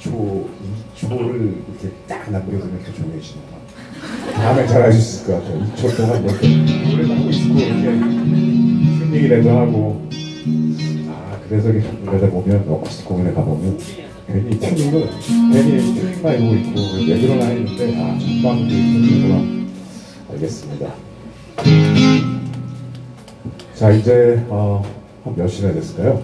2초를 이렇게 딱 남겨두면 또 조용해지는 거. 다음에 잘하실 수 있을 것 같아요. 2초 동안 이렇게 노래도 하고 있고 이렇게 무슨 얘기라도 하고. 그래서 그러다 보면 공연에 가보면 괜히 튜닝만 해보고 있고 왜 그러나 했는데 전방도 튜닝이구나. 알겠습니다. 자, 이제 한 몇 시나 됐을까요?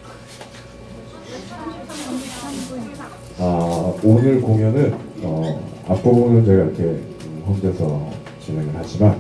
오늘 공연은 앞부분은 저희가 이렇게 혼자서 진행을 하지만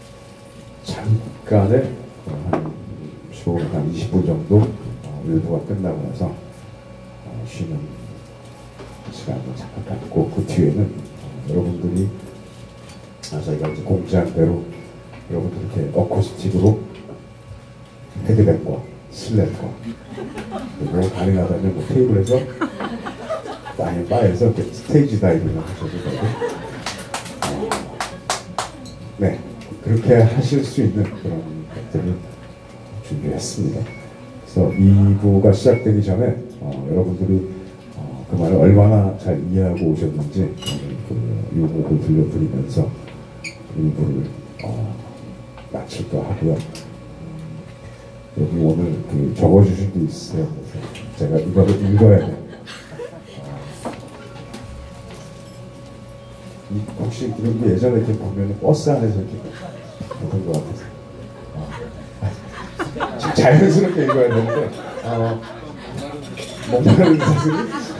잠깐의 한 15분, 한 20분 정도 일부가 끝나고 나서 쉬는 시간을 잠깐 갖고 그 뒤에는 여러분들이 저희가 이제 공지한대로 여러분들 이렇게 어쿠스틱으로 헤드밴과 슬랩과 그리고 가능하다면 뭐 테이블에서 바에서 스테이지 다이빙을 하셔도 되고 네, 그렇게 하실 수 있는 그런 것들을 준비했습니다. 그래서 2부가 시작되기 전에 여러분들이 그 말을 얼마나 잘 이해하고 오셨는지 그 유곡을 들려드리면서 2부를 마칠까 하고요. 여기 오늘 그 적어주신 게 있어요. 그래서 제가 이거를 읽어야 돼요. 혹시 이런 게 예전에 이렇게 보면 버스 안에서 이렇게 보던 것 같아서 자연스럽게 읽어야 되는데 뭔가를 사실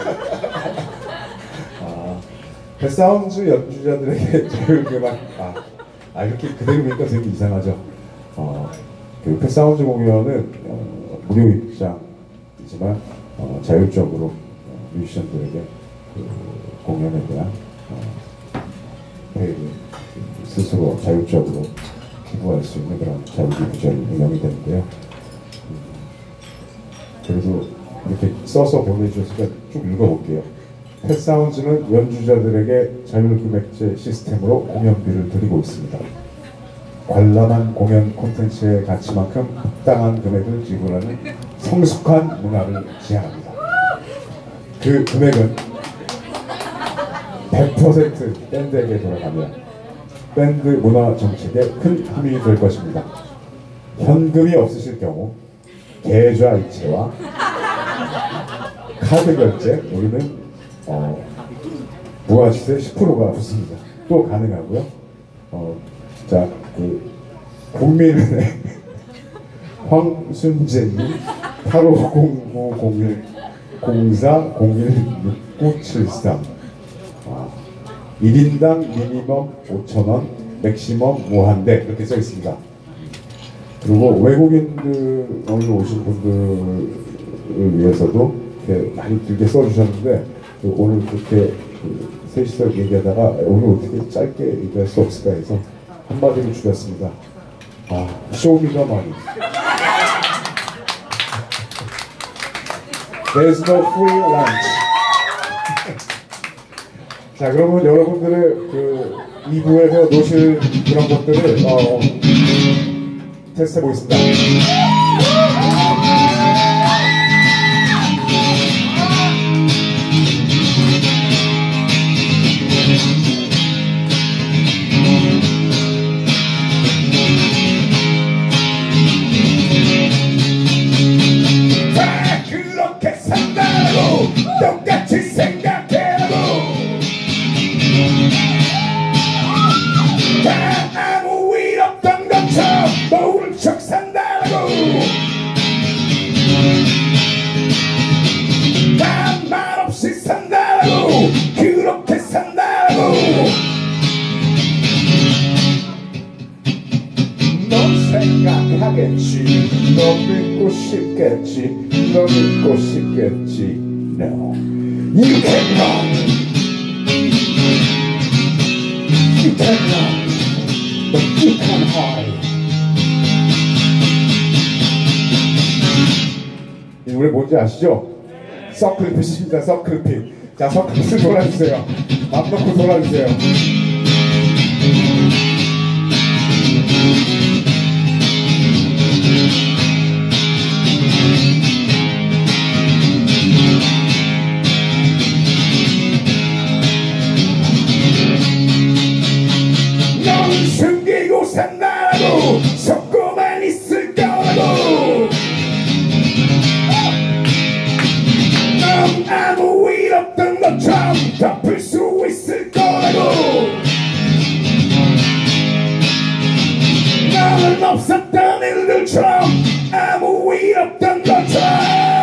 사운드 연주자들에게 자율음악 이렇게 그대로 보니까 되게 이상하죠. 그 패사운드 공연은 무료 입장이지만 자율적으로 뮤지션들에게 그 공연에 대한 회의를 스스로 자율적으로 기부할 수 있는 그런 자유기부전이 운영이 되는데요. 그래도 이렇게 써서 보내주셔서 쭉 읽어볼게요. 패사운드는 연주자들에게 자율금액제 시스템으로 공연비를 드리고 있습니다. 관람한 공연 콘텐츠의 가치만큼 합당한 금액을 지불하는 성숙한 문화를 지향합니다. 그 금액은 100% 밴드에게 돌아가며 밴드 문화 정책에 큰 힘이 될 것입니다. 현금이 없으실 경우 계좌 이체와 카드 결제, 우리는 부가시세 10%가 붙습니다. 또 가능하고요. 자, 그 국민은행 황순재님 85090104016973 1인당 미니멈 5,000원, 맥시멈 무한대 이렇게 써 있습니다. 그리고 외국인들 오늘 오신 분들을 위해서도 이렇게 많이 길게 써주셨는데 오늘 그렇게 셋이서 얘기하다가 오늘 어떻게 짧게 얘기할 수 없을까 해서 한마디로 줄였습니다. 쇼미더머니. There's no free lunch. 자, 그러면 여러분들의 그 2부에서 놓으실 그런 것들을 테스트 해보겠습니다. 그렇게 산다고 똑같이 생각해도 다 아무 일 없던 것처럼 모른 척 산다고 다 말없이 산다고 그렇게 산다고 넌 생각하겠지 너 믿고 싶겠지 너 믿고 싶겠지 No You can run You can run But you can hide 이 노래 뭔지 아시죠? 서클핏입니다. 서클핏. 자, 서클핏을 돌아주세요. 맘 놓고 돌아주세요. 아무 일 없던 것처럼 덮을 수 있을 거라고. 나는 없었던 일들처럼 아무 일 없던 것처럼.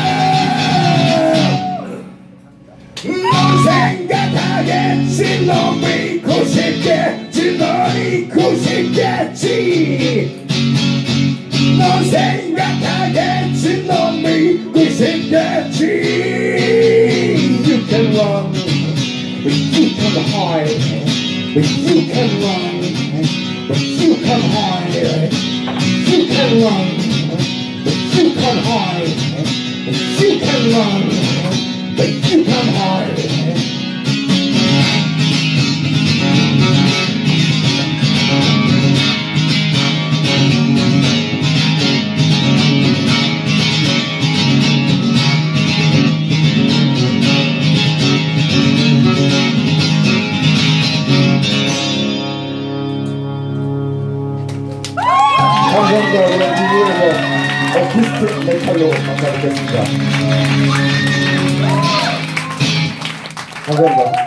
넌 생각하겠지, 넌 믿고 싶겠지, 넌 잊고 싶겠지. 넌 생각하겠지, 넌 믿고 싶겠지. You can run, but you can hide. But you can run, but you can hide. You can run, but you can hide. But you can run, but you can hide. 감사합니다. 오늘 미국에서 어쿠스틱 메탈로 감사드리겠습니다. 감사합니다.